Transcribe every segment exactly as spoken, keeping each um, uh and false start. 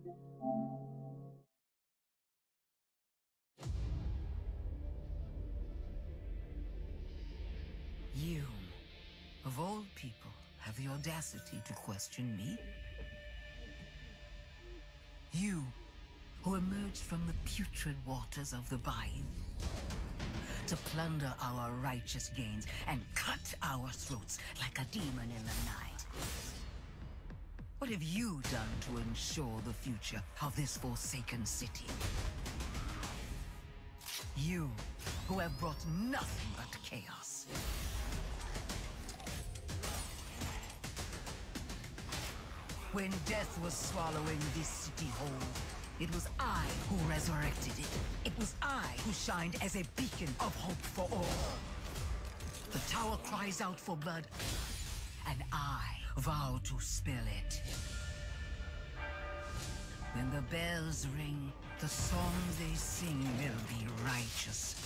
You, of all people, have the audacity to question me? You, who emerged from the putrid waters of the bayou to plunder our righteous gains and cut our throats like a demon in the night. What have you done to ensure the future of this forsaken city? You, who have brought nothing but chaos. When death was swallowing this city whole, it was I who resurrected it. It was I who shined as a beacon of hope for all. The tower cries out for blood, and I vow to spill it. When the bells ring, the song they sing will be righteous.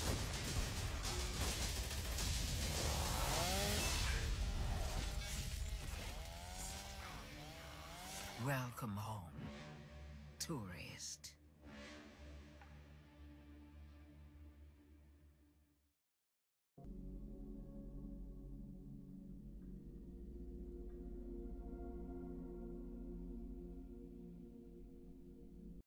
Welcome home, tourist.